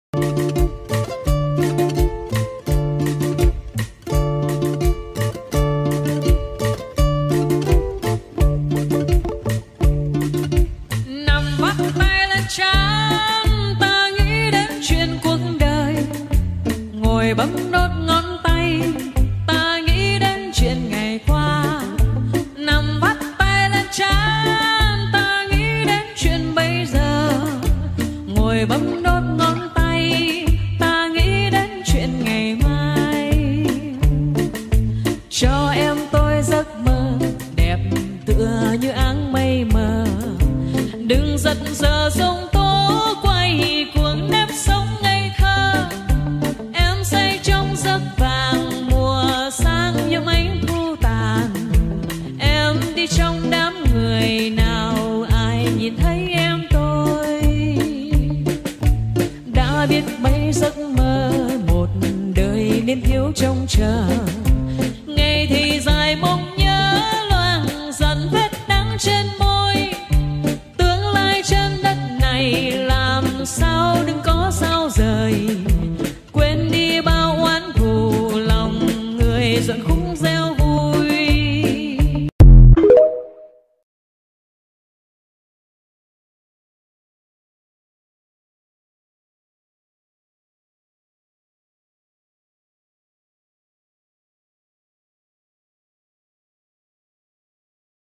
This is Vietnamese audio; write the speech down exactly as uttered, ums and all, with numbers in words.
Bấm đốt ngón tay, ta nghĩ đến chuyện ngày qua. Nằm vắt tay lên trán, ta nghĩ đến chuyện bây giờ. Ngồi bấm đốt ngón tay, ta nghĩ đến chuyện ngày mai. Cho em tôi giấc mơ đẹp tựa như áng mây mờ. Đừng giật giờ giông tố quay cuồng nếp sống ngây thơ. Giấc vàng mùa sang những ánh thu tàn. Em đi trong đám người nào ai nhìn thấy em tôi. Đã biết mấy giấc mơ một đời nên thiếu trông chờ. Ngày thì dài mong